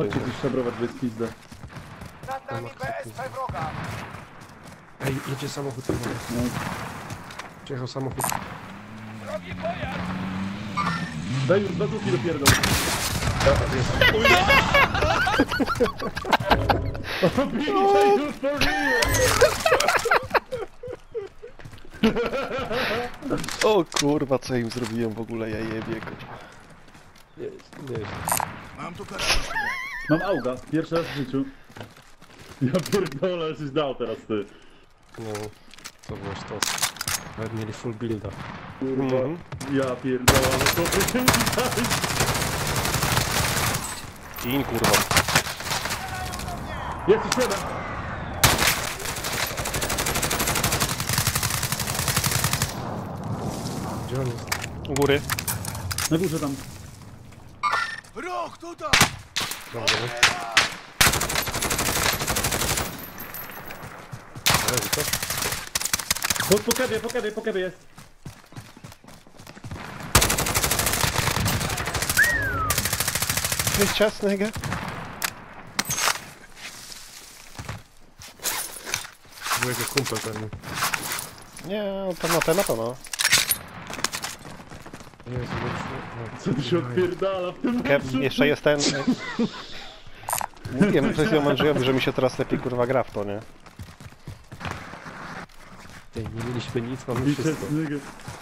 Chodźcie tu szabrować bez pizda. Nad nami BSP wroga. Ej, jedzie samochód. No. Przyjechał samochód. Wrogi pojazd! Daj już 2 duki dopierdol. Już pożyję! O kurwa, co im zrobiłem w ogóle, ja jebie, kurwa. Nie. Mam auga, pierwszy raz w życiu. Ja pierdolę, żeś dał teraz ty. No, to było sztos. Nawet mieli full builda. Kurwa, ja pierdolę, ale to by In, kurwa. Jest już jeden! Gdzie on jest? U góry. Na górze tam. Ruch tutaj! Dobrze, nie? Leży to? Po kewie jest. Jest ciasnego. Był jego kumpel pewnie. Nie, to na pewno. Jezu, Co tu się odpierdala w tym Kev, jeszcze jest ten... Mówiłem coś o Andrzejowi, że mi się teraz lepiej kurwa gra w to, nie? nie mieliśmy nic, mamy wszystko. Bicie,